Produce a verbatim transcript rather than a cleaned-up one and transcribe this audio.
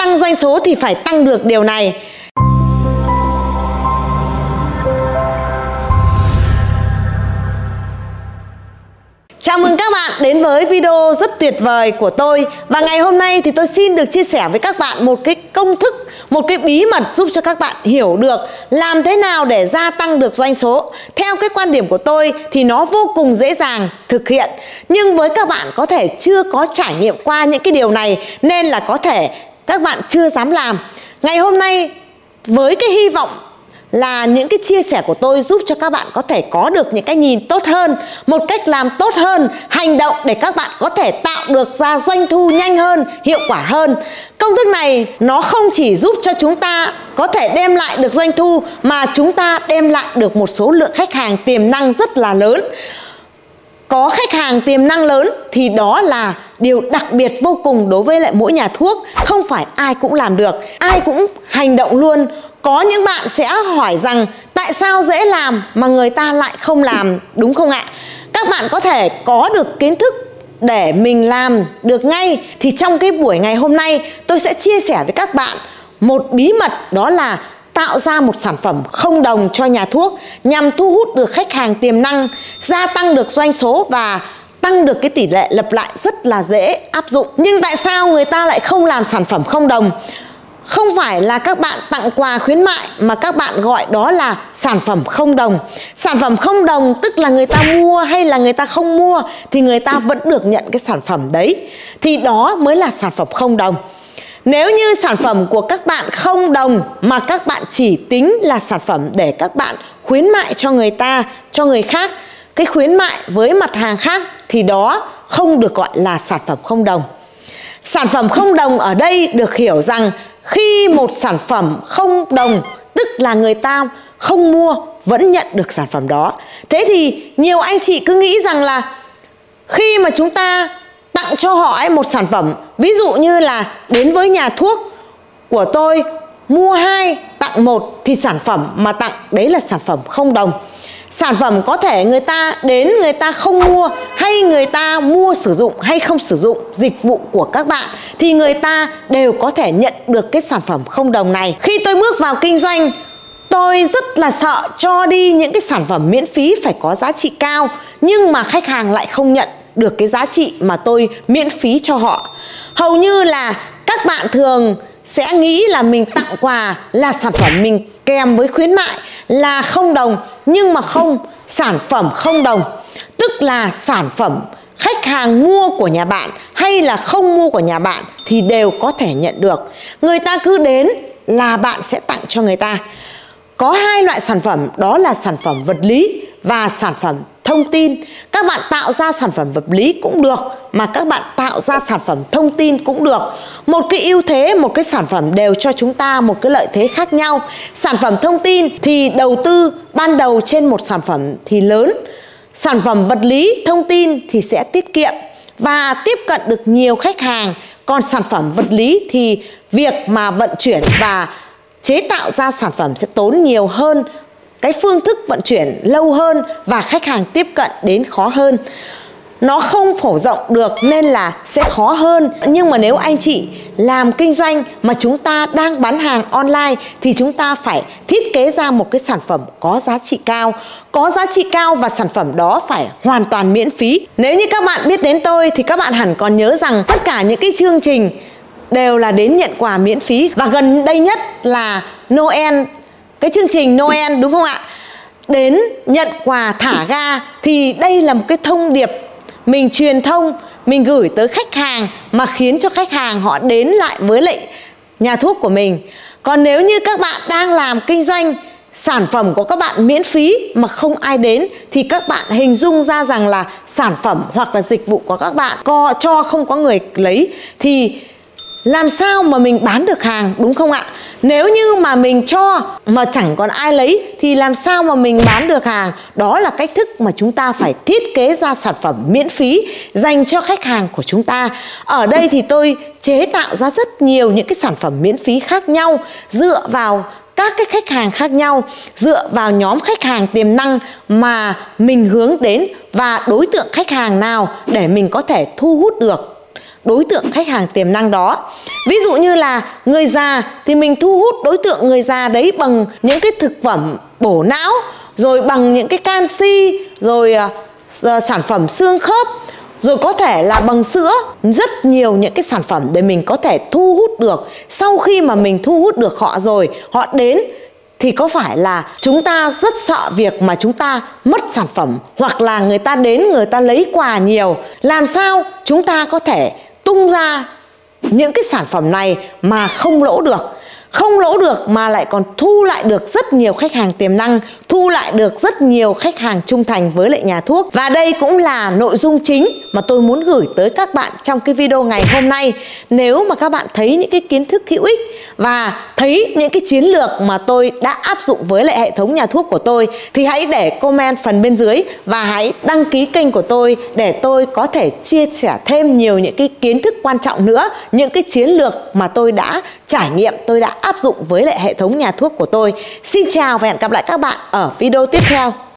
tăng doanh số thì phải tăng được điều này. Chào mừng các bạn đến với video rất tuyệt vời của tôi. Và ngày hôm nay thì tôi xin được chia sẻ với các bạn một cái công thức, một cái bí mật giúp cho các bạn hiểu được làm thế nào để gia tăng được doanh số. Theo cái quan điểm của tôi thì nó vô cùng dễ dàng thực hiện. Nhưng với các bạn có thể chưa có trải nghiệm qua những cái điều này nên là có thể các bạn chưa dám làm. Ngày hôm nay với cái hy vọng là những cái chia sẻ của tôi giúp cho các bạn có thể có được những cái nhìn tốt hơn, một cách làm tốt hơn, hành động để các bạn có thể tạo được ra doanh thu nhanh hơn, hiệu quả hơn. Công thức này nó không chỉ giúp cho chúng ta có thể đem lại được doanh thu mà chúng ta đem lại được một số lượng khách hàng tiềm năng rất là lớn. Có khách hàng tiềm năng lớn thì đó là điều đặc biệt vô cùng đối với lại mỗi nhà thuốc. Không phải ai cũng làm được, ai cũng hành động luôn. Có những bạn sẽ hỏi rằng tại sao dễ làm mà người ta lại không làm, đúng không ạ? Các bạn có thể có được kiến thức để mình làm được ngay. Thì trong cái buổi ngày hôm nay tôi sẽ chia sẻ với các bạn một bí mật, đó là tạo ra một sản phẩm không đồng cho nhà thuốc nhằm thu hút được khách hàng tiềm năng, gia tăng được doanh số và tăng được cái tỷ lệ lặp lại rất là dễ áp dụng. Nhưng tại sao người ta lại không làm sản phẩm không đồng? Không phải là các bạn tặng quà khuyến mại mà các bạn gọi đó là sản phẩm không đồng. Sản phẩm không đồng tức là người ta mua hay là người ta không mua thì người ta vẫn được nhận cái sản phẩm đấy. Thì đó mới là sản phẩm không đồng. Nếu như sản phẩm của các bạn không đồng mà các bạn chỉ tính là sản phẩm để các bạn khuyến mại cho người ta, cho người khác, cái khuyến mại với mặt hàng khác thì đó không được gọi là sản phẩm không đồng. Sản phẩm không đồng ở đây được hiểu rằng khi một sản phẩm không đồng tức là người ta không mua vẫn nhận được sản phẩm đó. Thế thì nhiều anh chị cứ nghĩ rằng là khi mà chúng ta tặng cho họ ấy một sản phẩm, ví dụ như là đến với nhà thuốc của tôi mua hai tặng một thì sản phẩm mà tặng đấy là sản phẩm không đồng. Sản phẩm có thể người ta đến người ta không mua, hay người ta mua sử dụng hay không sử dụng dịch vụ của các bạn thì người ta đều có thể nhận được cái sản phẩm không đồng này. Khi tôi bước vào kinh doanh, tôi rất là sợ cho đi những cái sản phẩm miễn phí phải có giá trị cao, nhưng mà khách hàng lại không nhận được cái giá trị mà tôi miễn phí cho họ. Hầu như là các bạn thường sẽ nghĩ là mình tặng quà là sản phẩm mình kèm với khuyến mại là không đồng, nhưng mà không, sản phẩm không đồng tức là sản phẩm khách hàng mua của nhà bạn hay là không mua của nhà bạn thì đều có thể nhận được. Người ta cứ đến là bạn sẽ tặng cho người ta. Có hai loại sản phẩm, đó là sản phẩm vật lý và sản phẩm thông tin. Các bạn tạo ra sản phẩm vật lý cũng được, mà các bạn tạo ra sản phẩm thông tin cũng được. Một cái ưu thế, một cái sản phẩm đều cho chúng ta một cái lợi thế khác nhau. Sản phẩm thông tin thì đầu tư ban đầu trên một sản phẩm thì lớn. Sản phẩm vật lý, thông tin thì sẽ tiết kiệm và tiếp cận được nhiều khách hàng. Còn sản phẩm vật lý thì việc mà vận chuyển và chế tạo ra sản phẩm sẽ tốn nhiều hơn, cái phương thức vận chuyển lâu hơn và khách hàng tiếp cận đến khó hơn. Nó không phổ rộng được nên là sẽ khó hơn. Nhưng mà nếu anh chị làm kinh doanh mà chúng ta đang bán hàng online thì chúng ta phải thiết kế ra một cái sản phẩm có giá trị cao. Có giá trị cao và sản phẩm đó phải hoàn toàn miễn phí. Nếu như các bạn biết đến tôi thì các bạn hẳn còn nhớ rằng tất cả những cái chương trình đều là đến nhận quà miễn phí. Và gần đây nhất là Noel, cái chương trình Noel đúng không ạ? Đến nhận quà thả ga thì đây là một cái thông điệp mình truyền thông, mình gửi tới khách hàng mà khiến cho khách hàng họ đến lại với lại nhà thuốc của mình. Còn nếu như các bạn đang làm kinh doanh, sản phẩm của các bạn miễn phí mà không ai đến thì các bạn hình dung ra rằng là sản phẩm hoặc là dịch vụ của các bạn co cho không có người lấy thì làm sao mà mình bán được hàng, đúng không ạ? Nếu như mà mình cho mà chẳng còn ai lấy thì làm sao mà mình bán được hàng? Đó là cách thức mà chúng ta phải thiết kế ra sản phẩm miễn phí dành cho khách hàng của chúng ta. Ở đây thì tôi chế tạo ra rất nhiều những cái sản phẩm miễn phí khác nhau dựa vào các cái khách hàng khác nhau, dựa vào nhóm khách hàng tiềm năng mà mình hướng đến và đối tượng khách hàng nào để mình có thể thu hút được đối tượng khách hàng tiềm năng đó. Ví dụ như là người già thì mình thu hút đối tượng người già đấy bằng những cái thực phẩm bổ não, rồi bằng những cái canxi, rồi uh, sản phẩm xương khớp, rồi có thể là bằng sữa. Rất nhiều những cái sản phẩm để mình có thể thu hút được. Sau khi mà mình thu hút được họ rồi, họ đến thì có phải là chúng ta rất sợ việc mà chúng ta mất sản phẩm, hoặc là người ta đến người ta lấy quà nhiều. Làm sao chúng ta có thể tung ra những cái sản phẩm này mà không lỗ được? Không lỗ được mà lại còn thu lại được rất nhiều khách hàng tiềm năng, thu lại được rất nhiều khách hàng trung thành với lại nhà thuốc. Và đây cũng là nội dung chính mà tôi muốn gửi tới các bạn trong cái video ngày hôm nay. Nếu mà các bạn thấy những cái kiến thức hữu ích và thấy những cái chiến lược mà tôi đã áp dụng với lại hệ thống nhà thuốc của tôi, thì hãy để comment phần bên dưới và hãy đăng ký kênh của tôi để tôi có thể chia sẻ thêm nhiều những cái kiến thức quan trọng nữa, những cái chiến lược mà tôi đã trải nghiệm, tôi đã áp dụng với lại hệ thống nhà thuốc của tôi. Xin chào và hẹn gặp lại các bạn ở video tiếp theo.